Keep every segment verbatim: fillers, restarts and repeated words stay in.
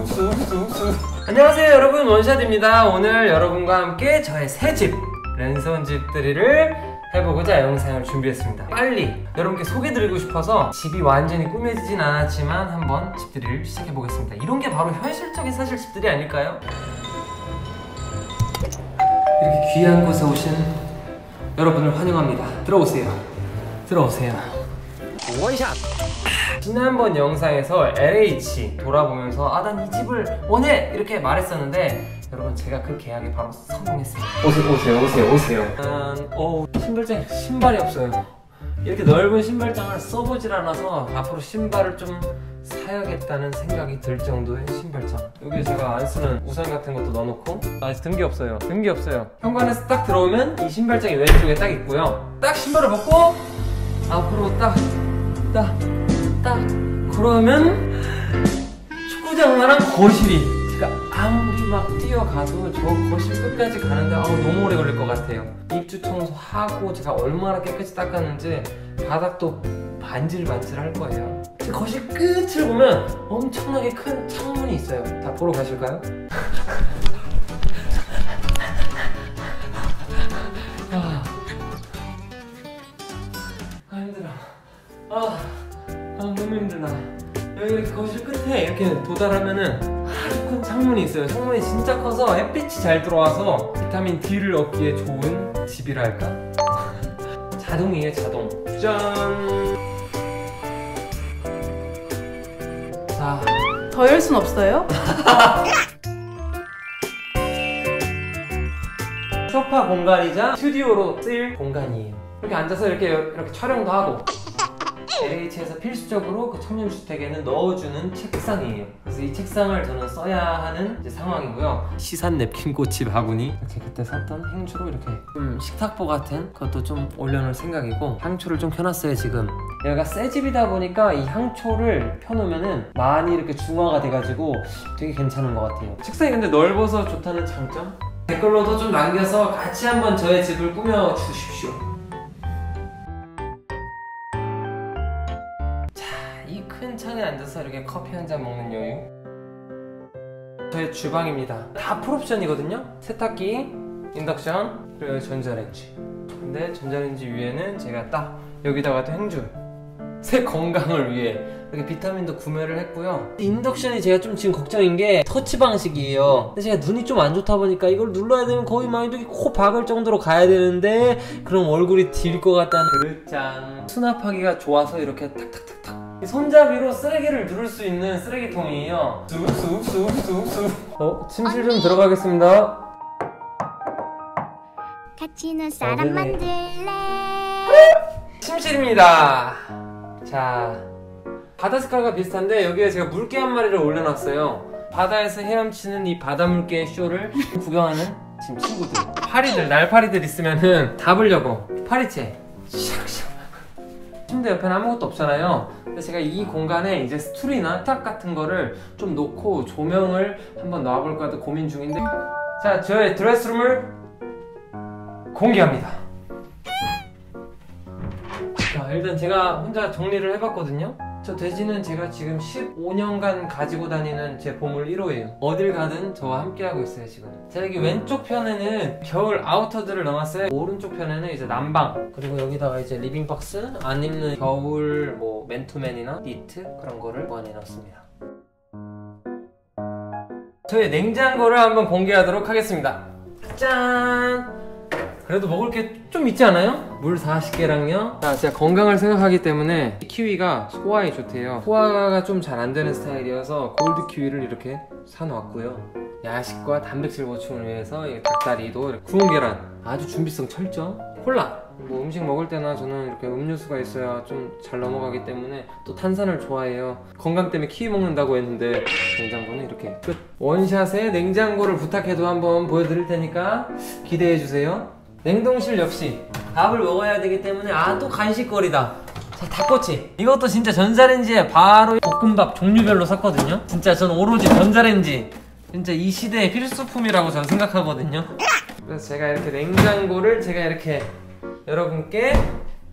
욱수 욱수 욱수. 안녕하세요 여러분, 원샷입니다. 오늘 여러분과 함께 저의 새집 랜선 집들이를 해보고자 영상을 준비했습니다. 빨리 여러분께 소개드리고 싶어서 집이 완전히 꾸며지진 않았지만 한번 집들이를 시작해보겠습니다. 이런 게 바로 현실적인 사실 집들이 아닐까요? 이렇게 귀한 곳에 오신 여러분을 환영합니다. 들어오세요. 들어오세요. 원샷! 지난번 영상에서 엘에이치 돌아보면서 아, 난 이 집을 원해! 이렇게 말했었는데 여러분, 제가 그 계약에 바로 성공했습니다. 오세요, 오세요, 오세요, 오세요. 음, 어우, 신발장, 신발이 없어요. 이렇게 넓은 신발장을 써보질 않아서 앞으로 신발을 좀 사야겠다는 생각이 들 정도의 신발장. 여기 제가 안 쓰는 우산 같은 것도 넣어놓고, 아직 등기 없어요. 등기 없어요. 현관에서 딱 들어오면 이 신발장이 왼쪽에 딱 있고요. 딱 신발을 벗고 앞으로 딱 딱 딱 그러면 축구장이랑 거실이, 제가 아무리 막 뛰어가도 저 거실 끝까지 가는데 아우 너무 오래 걸릴 것 같아요. 입주 청소하고 제가 얼마나 깨끗이 닦았는지 바닥도 반질반질 할 거예요. 거실 끝을 보면 엄청나게 큰 창문이 있어요. 다 보러 가실까요? 아, 아 힘들어. 아, 아 너무 힘들다. 여기 이렇게 거실 끝에 이렇게 도달하면은 아주 큰 창문이 있어요. 창문이 진짜 커서 햇빛이 잘 들어와서 비타민 D를 얻기에 좋은 집이랄까? 자동이에요, 자동. 짠! 자, 더 열 순 없어요? 소파 공간이자 스튜디오로 쓸 공간이에요. 이렇게 앉아서 이렇게 이렇게 촬영도 하고. 엘에이치에서 필수적으로 그 청년주택에는 넣어주는 책상이에요. 그래서 이 책상을 저는 써야 하는 이제 상황이고요. 시산 냅킨 꽃이 바구니, 이렇게 그때 샀던 행주로 이렇게 좀 식탁보 같은 것도 좀 올려놓을 생각이고, 향초를 좀 켜놨어요. 지금 여기가 새 집이다 보니까 이 향초를 펴놓으면은 많이 이렇게 중화가 돼가지고 되게 괜찮은 것 같아요. 책상이 근데 넓어서 좋다는 장점? 댓글로도 좀 남겨서 같이 한번 저의 집을 꾸며주십시오. 큰 창에 앉아서 이렇게 커피 한 잔 먹는 여유. 저의 주방입니다. 다 풀옵션이거든요. 세탁기, 인덕션, 그리고 전자레인지. 근데 전자레인지 위에는 제가 딱 여기다가도 행주, 새 건강을 위해 이렇게 비타민도 구매를 했고요. 인덕션이 제가 좀 지금 걱정인 게 터치 방식이에요. 근데 제가 눈이 좀 안 좋다 보니까 이걸 눌러야 되면 거의 막 이렇게 코 박을 정도로 가야 되는데 그럼 얼굴이 딜 것 같다는 그릇장. 수납하기가 좋아서 이렇게 탁탁탁탁 손잡이로 쓰레기를 누를 수 있는 쓰레기통이에요. 쑥쑥쑥쑥쑥. 어? 침실 좀 들어가겠습니다. 같이 눈사람 만들래. 침실입니다. 자, 바다 색깔과 비슷한데 여기에 제가 물개 한 마리를 올려놨어요. 바다에서 헤엄치는 이 바다물개의 쇼를 구경하는 지금 친구들, 파리들, 날파리들 있으면은 잡으려고 파리채 샥샥. 침대 옆에는 아무것도 없잖아요. 근데 제가 이 공간에 이제 스툴이나 탁 같은 거를 좀 놓고 조명을 한번 놔볼까 도 고민 중인데, 자, 저의 드레스룸을 공개합니다. 자, 일단 제가 혼자 정리를 해봤거든요. 저 돼지는 제가 지금 십오 년간 가지고 다니는 제 보물 일 호예요. 어딜 가든 저와 함께하고 있어요 지금. 자, 여기 왼쪽 편에는 겨울 아우터들을 넣어놨어요. 오른쪽 편에는 이제 난방, 그리고 여기다가 이제 리빙박스, 안 입는 겨울 뭐 맨투맨이나 니트 그런 거를 보관해놨습니다. 저희 냉장고를 한번 공개하도록 하겠습니다. 짠! 그래도 먹을 게 좀 있지 않아요? 물 사십 개랑요. 자, 제가 건강을 생각하기 때문에 키위가 소화에 좋대요. 소화가 좀 잘 안 되는 스타일이어서 골드 키위를 이렇게 사놓았고요. 야식과 단백질 보충을 위해서 이 닭다리도 이렇게, 구운 계란, 아주 준비성 철저. 콜라, 뭐 음식 먹을 때나 저는 이렇게 음료수가 있어야 좀 잘 넘어가기 때문에 또 탄산을 좋아해요. 건강 때문에 키위 먹는다고 했는데 냉장고는 이렇게 끝. 원샷에 냉장고를 부탁해도 한번 보여드릴 테니까 기대해주세요. 냉동실 역시 밥을 먹어야 되기 때문에, 아, 또 간식거리다. 자, 닭꼬치. 이것도 진짜 전자레인지에 바로 볶음밥 종류별로 샀거든요. 진짜 전 오로지 전자레인지, 진짜 이 시대의 필수품이라고 저는 생각하거든요. 그래서 제가 이렇게 냉장고를 제가 이렇게 여러분께 자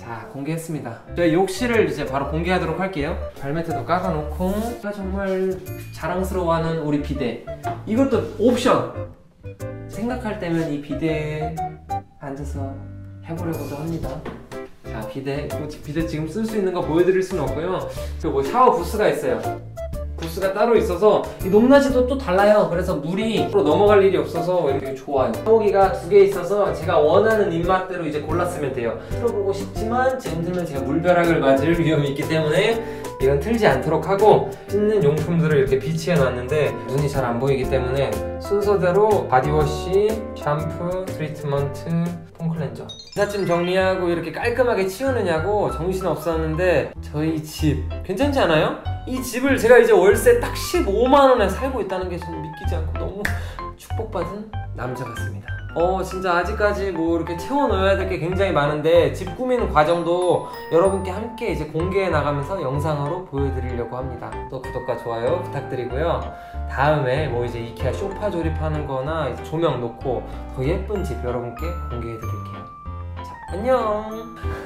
자, 공개했습니다. 저희 욕실을 이제 바로 공개하도록 할게요. 발매트도 깔아놓고, 제가 정말 자랑스러워하는 우리 비데. 이것도 옵션! 생각할 때면 이 비데에 앉아서 해보려고도 합니다. 자, 비데. 비데 지금 쓸 수 있는 거 보여드릴 수는 없고요. 그리고 뭐 샤워 부스가 있어요. 부스가 따로 있어서 이 높낮이도 또 달라요. 그래서 물이 앞으로 넘어갈 일이 없어서 이렇게 좋아요. 샤워기가 두 개 있어서 제가 원하는 입맛대로 이제 골랐으면 돼요. 틀어보고 싶지만 지금 틀면 제가 물벼락을 맞을 위험이 있기 때문에 이건 틀지 않도록 하고, 씻는 용품들을 이렇게 비치해 놨는데 눈이 잘 안 보이기 때문에 순서대로 바디워시, 샴푸, 트리트먼트, 폼클렌저 이삿짐 정리하고 이렇게 깔끔하게 치우느냐고 정신 없었는데 저희 집 괜찮지 않아요? 이 집을 제가 이제 월세 딱 십오만 원에 살고 있다는 게 저는 믿기지 않고 너무 축복받은 남자 같습니다. 어 진짜 아직까지 뭐 이렇게 채워 넣어야 될 게 굉장히 많은데 집 꾸미는 과정도 여러분께 함께 이제 공개해 나가면서 영상으로 보여드리려고 합니다. 또 구독과 좋아요 부탁드리고요. 다음에 뭐 이제 이케아 소파 조립하는 거나 이제 조명 놓고 더 예쁜 집 여러분께 공개해 드릴게요. 자, 안녕.